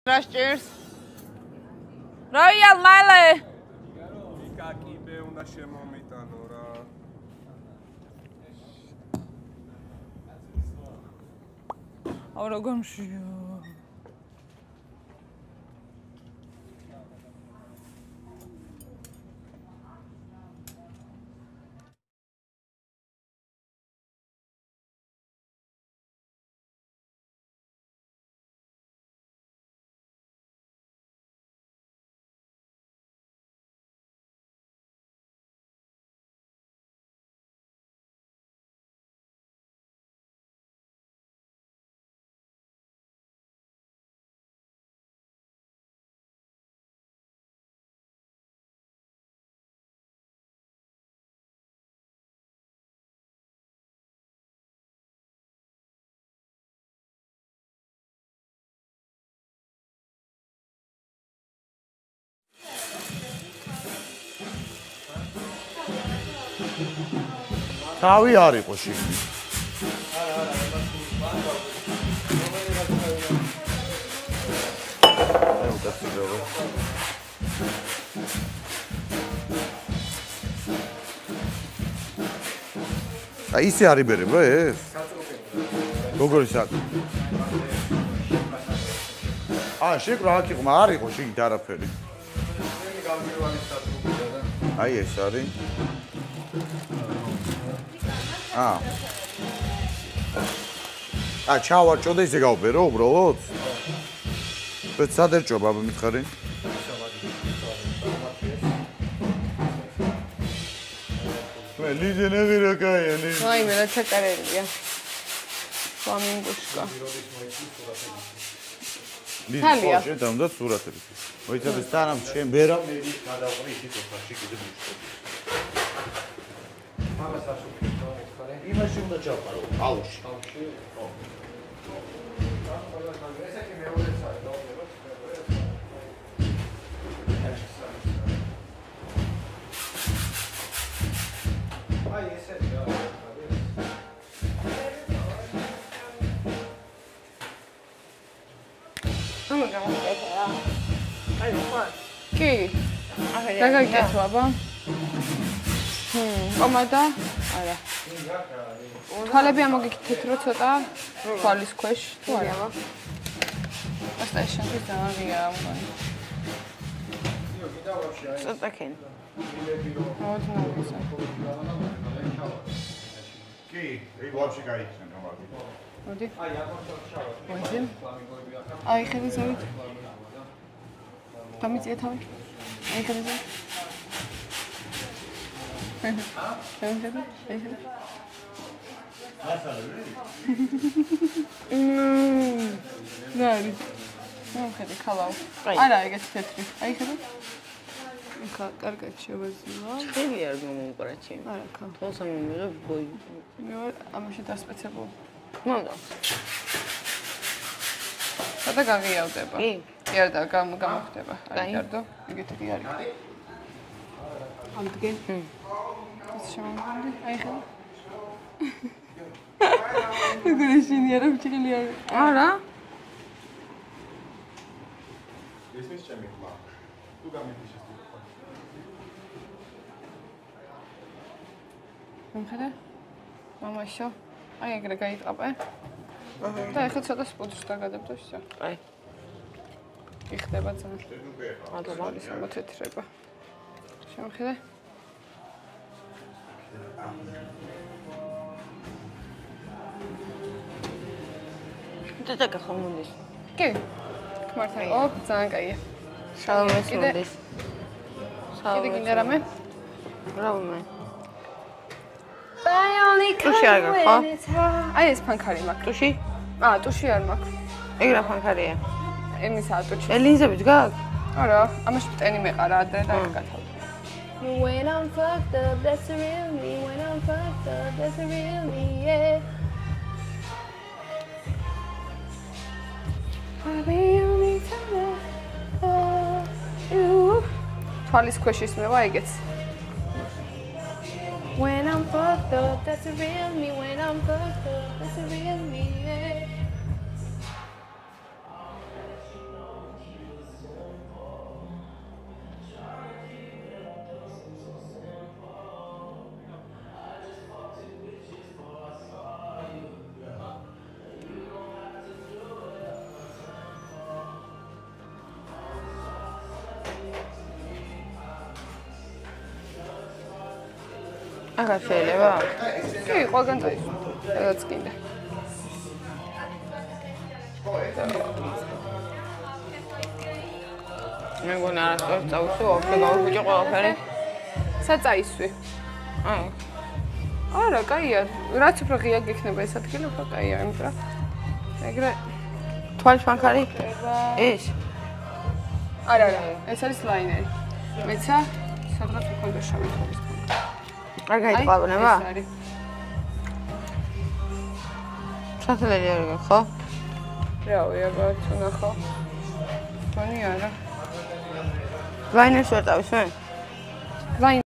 Cheers. Royal Mile. Ikakibე უნდა შემომიტანო რა. აუ როგორ მშია. თავი არ იყო შიგნით. აი ისე არიბერებ რა ეს? როგორი საკ? შეკ რა აქ იყო, არ იყო შიგნით არაფერი. აი ეს არის. ჩავარჭო და ისე გავბერო უბრალოდ? ვეთ სად ერჭობა აბა მითხარი? მე ლიზენები რა კაია ლიზ. ვაიმე რა ჩაკარელია. ფლამინგოშკა. ლიზ ხო შედამდა სურათები. მოიცადე სანამ შენ ბერა მე გადავყრი ისიც ოქრაში კიდე მიშტო. მაგას ასუქი. იმაში უნდა ჩავყარო, აუში. აუში. ხო. ესე კი მეორეც არის, დავწერო. აი ესეთი რა. გამოგეკეთა. აი ხო. კი. ახლა გაგიკეთო აბა. კომადა? არა. თვალები ამოგიქით რო ცოტა თვალის ქვეშ თუ არა? ასтай შენთვის დავაღია ამგონი. ცოტა კენ. კი, ეგ ვაფშე გაიქცენ გამარჯვე. მოდი. აი აკონტროლ აი ხედე ზევით. გამიწია თავი. აი ხედე ზევით. ნარი. მოხედე ხალავ. არა, ეგეთი თეთრი. აი ხედე. ხა, კარგად შევაზილა. ხელი არ მომუყრაჩი. არა, ხა. თვალს ამომიღე ბოი. მე ამაში დასპეცებულ. მომდა. სადა გაღიავდება? კი. კი არა და გამოხდება. აი, კარდო. ეგეთი კი არის. ამდგენ. ეს შემოვიდი. აი ხედე. როგორ ისინი არა ვჭილი არა. არა. ესმის ჩემი ხმა. თუ გამიფიშეს. მომხედე? მამაშო. აი ეგრე გაიწყაპე. და ეხლა ცოტა სპუძს დაგადებდო ისე. აი. იხდება ძალიან. ადრე ის მოთეთრება. შემოხედე? და გახმონდეს. კი. მართლა. ოპ, ძალიან კაია. შალომეს მონდეს. კიდე გინდა რამე? რამე? ტუში არ გაქვს, ხო? აი ეს ფანქარი მაქვს. ტუში? ტუში არ მაქვს. ეგ რა ფანქარია? ემისაა ტუში. ელინზებით გაქვს? არა, ამაში ტენი მეყარა ადრე და გათავ. When I'm fucked up, that's the real me. When I'm fucked up, that's the real me, yeah. თვალის ქვეშ ისმევა ეგეც. When I'm fucked up, that's the real me. When I'm fucked up, that's the real me, yeah. აღარ შეიძლება? კი, ყველგან წაისვა. სადაც კიდე. მე მგონა არასდროს წავისვი, ვაფშე გავიფუჭე ყველაფერი. სად წაისვი? აი, არა, კაია. რაც უფრო ღია გექნება ეს ადგილი, უფრო კაია, იმიტომ რომ ეგრე თვალის ფანქარი? ეს? არა, ეს არის ლაინერი. მეცა სადღაც მქონდა შავი თვალის ფანქარი. არ გაიტყავნება? ეს არის. სათელელი არ გქონდა, ხო? რავი, აბა, თუ ნახო. თონი არა. ლაინერს ვერ წავის მე? ლაინერი